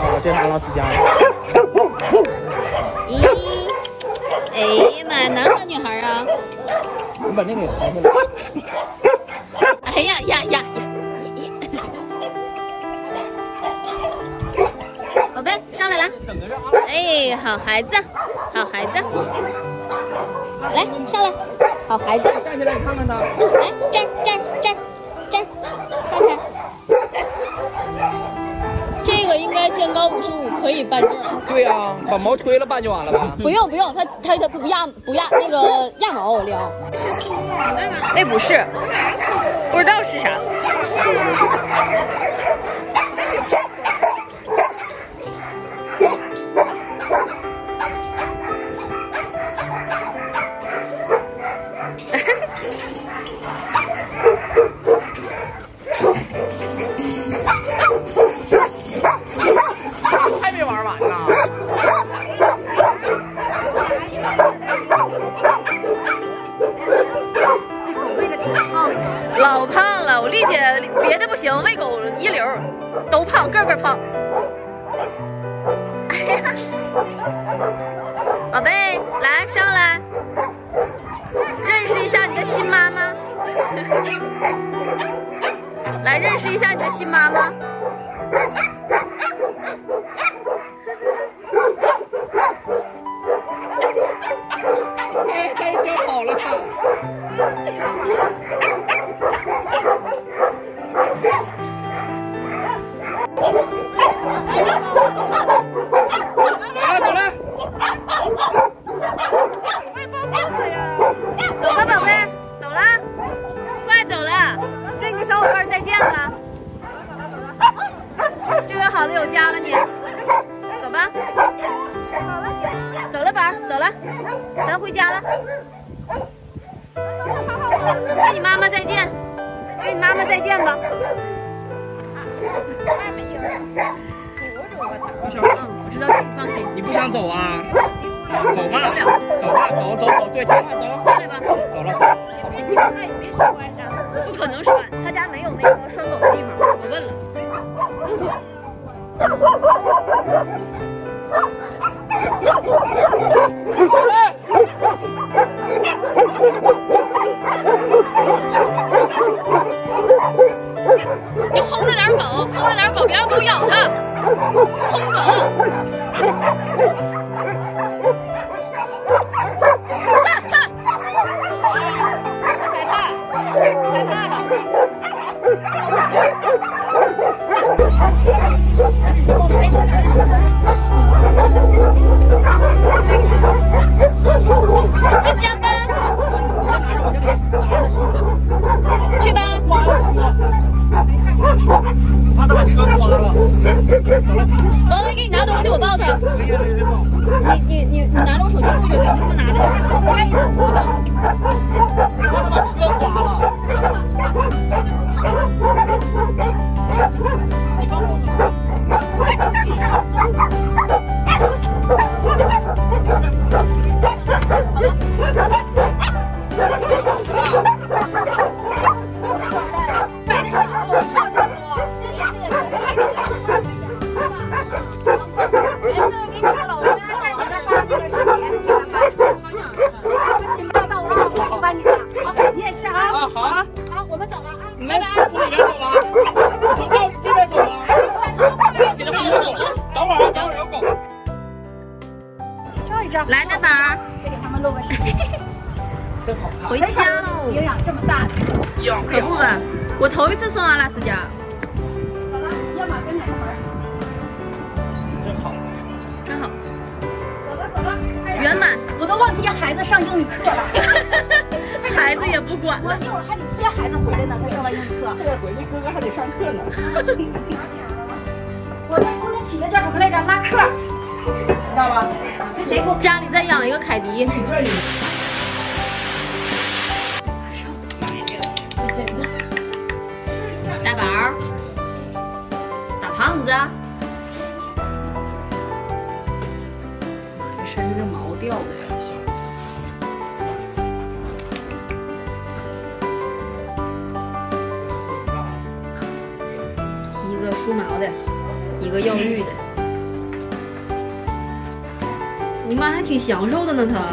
了，这是俺老师家的。 咦，哎呀妈，男孩女孩啊？ 你把那个抬回来。 哎呀呀呀！宝贝，上来了。哎，好孩子，好孩子。来，上来，好孩子。 站起来，看看他。 来，这儿，看看。这个应该见高55可以办证。 对呀，把毛推了办就完了吧？ 不用，他不压那个压毛撩。是苏木那个？那不是，不知道是啥。 还没玩完呢。 这狗喂的挺胖的， 老胖了，我丽姐别的不行，喂狗一流，都胖，个个胖。哎呀，宝贝，来上来，认识一下你的新妈妈。来认识一下你的新妈妈。 哎，他也教好了。走了。 走吧，宝贝，走了，快走了，跟你的小伙伴再见了。这回好了，有家了你，走吧。走了宝，走了，咱回家了。跟你妈妈再见，跟你妈妈再见吧。 不想， 我知道你放心。 你不想走啊？走吧，走，对，走， 下来吧。 走了。 不可能拴，他家没有那个拴狗的地方，我问了。你轰着点狗，别让狗咬它，轰狗。看，害怕了。回家吧，去吧。 他都把车刮了。 王威，给你拿东西，我抱他。你拿着我手机录就行，这么拿着。 他都把车刮了。你帮我。 来，大宝儿， 再给他们录个视频。 真好看。 回家喽！ 有养这么大的， 可不呗，我头一次送阿拉斯加。 走了，要马跟哪个门？ 真好。 走了。 圆满， 我都忘接孩子上英语课了。 孩子也不管了。 我一会儿还得接孩子回来呢，他上完英语课。 这回去哥哥还得上课呢。 我这今天起个叫什么来着？拉客，知道吧？那谁给我家里再养一个凯迪。 是真的。 大宝儿，大胖子，这身上这毛掉的呀。一个梳毛的，一个要绿的。 你妈还挺享受的呢，她。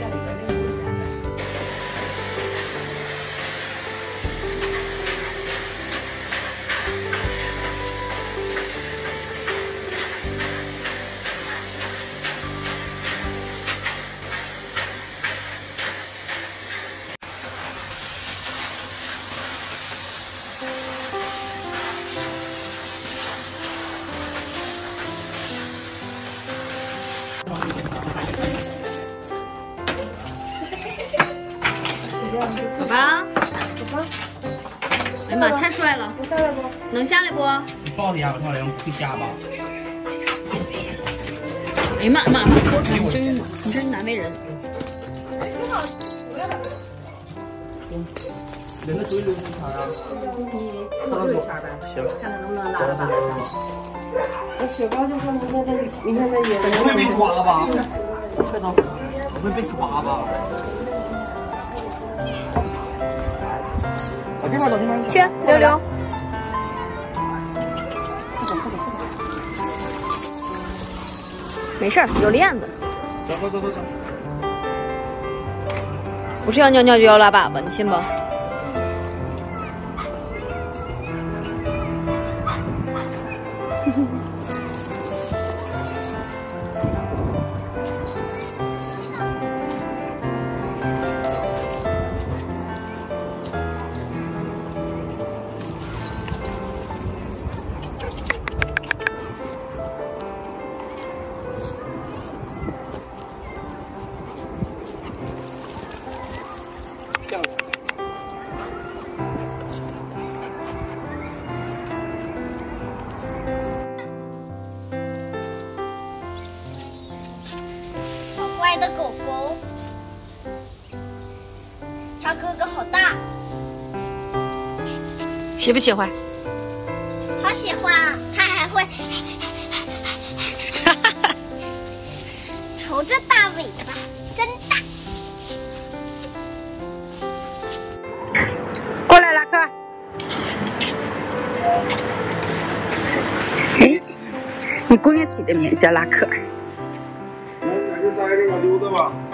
走吧，走吧。哎呀妈，太帅了！能下来不？能下来不？ 你抱一下，我看能会下吧？ 哎呀妈妈，你真是难为人。 人的手里留什么钱啊？ 你留一圈呗， 行， 看看能不能拉到大山。我雪糕就说那个，你看那也。 不会被抓吧？快走，不会被抓吧？往这边走，这边去溜溜。没事儿，有链子。 走。 不是要尿尿就要拉粑粑，你信不？ 好乖的狗狗，它哥哥好大， 喜不喜欢？ 好喜欢啊！它还会瞅着大尾巴，真大。 过来，拉克。哎，你姑娘起的名叫拉克。 在这待着吧，溜达吧。